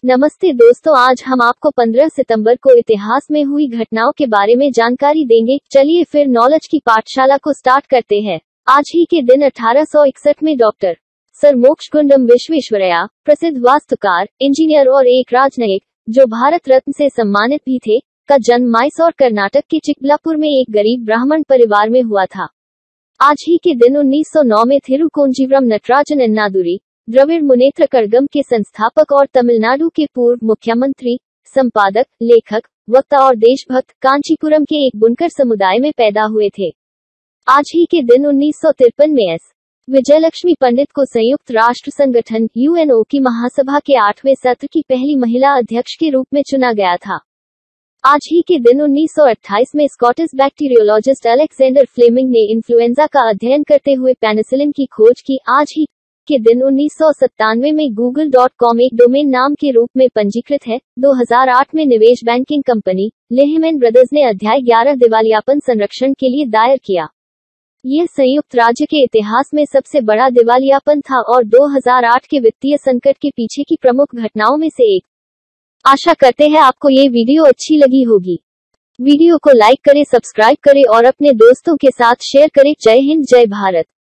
नमस्ते दोस्तों, आज हम आपको 15 सितंबर को इतिहास में हुई घटनाओं के बारे में जानकारी देंगे। चलिए फिर नॉलेज की पाठशाला को स्टार्ट करते हैं। आज ही के दिन 1861 में डॉक्टर सर मोक्षगुंडम विश्वेश्वरैया, प्रसिद्ध वास्तुकार, इंजीनियर और एक राजनयिक, जो भारत रत्न से सम्मानित भी थे, का जन्म मैसूर कर्नाटक के चिक्बल्लापुर में एक गरीब ब्राह्मण परिवार में हुआ था। आज ही के दिन 1909 में थिरुकोंजीवरम नटराजन अन्नादुरी, द्रविड़ मुनेत्र कड़गम के संस्थापक और तमिलनाडु के पूर्व मुख्यमंत्री, संपादक, लेखक, वक्ता और देशभक्त, कांचीपुरम के एक बुनकर समुदाय में पैदा हुए थे। आज ही के दिन 1953 में एस. विजयलक्ष्मी पंडित को संयुक्त राष्ट्र संगठन (यूएनओ) की महासभा के 8वें सत्र की पहली महिला अध्यक्ष के रूप में चुना गया था। आज ही के दिन 1928 में स्कॉटिश बैक्टीरियोलॉजिस्ट अलेक्जेंडर फ्लेमिंग ने इन्फ्लुएंजा का अध्ययन करते हुए पेनिसिलिन की खोज की। आज ही के दिन 1997 में Google.com एक डोमेन नाम के रूप में पंजीकृत है। 2008 में निवेश बैंकिंग कंपनी लेहमैन ब्रदर्स ने अध्याय 11 दिवालियापन संरक्षण के लिए दायर किया। यह संयुक्त राज्य के इतिहास में सबसे बड़ा दिवालियापन था और 2008 के वित्तीय संकट के पीछे की प्रमुख घटनाओं में से एक। आशा करते हैं आपको ये वीडियो अच्छी लगी होगी। वीडियो को लाइक करें, सब्सक्राइब करें और अपने दोस्तों के साथ शेयर करें। जय हिंद, जय भारत।